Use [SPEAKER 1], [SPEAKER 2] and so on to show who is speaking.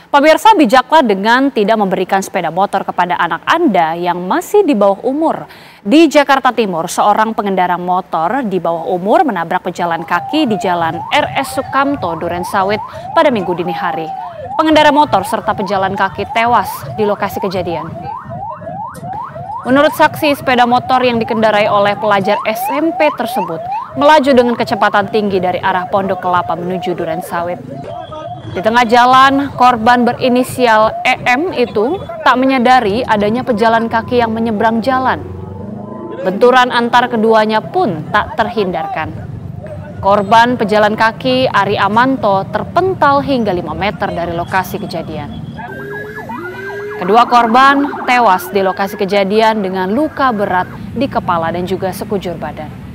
[SPEAKER 1] Pemirsa, bijaklah dengan tidak memberikan sepeda motor kepada anak Anda yang masih di bawah umur. Di Jakarta Timur, seorang pengendara motor di bawah umur menabrak pejalan kaki di Jalan RS Sukamto, Durensawit pada Minggu dini hari. Pengendara motor serta pejalan kaki tewas di lokasi kejadian. Menurut saksi, sepeda motor yang dikendarai oleh pelajar SMP tersebut melaju dengan kecepatan tinggi dari arah Pondok Kelapa menuju Durensawit. Di tengah jalan, korban berinisial EM itu tak menyadari adanya pejalan kaki yang menyeberang jalan. Benturan antar keduanya pun tak terhindarkan. Korban pejalan kaki Ari Amanto terpental hingga 5 meter dari lokasi kejadian. Kedua korban tewas di lokasi kejadian dengan luka berat di kepala dan juga sekujur badan.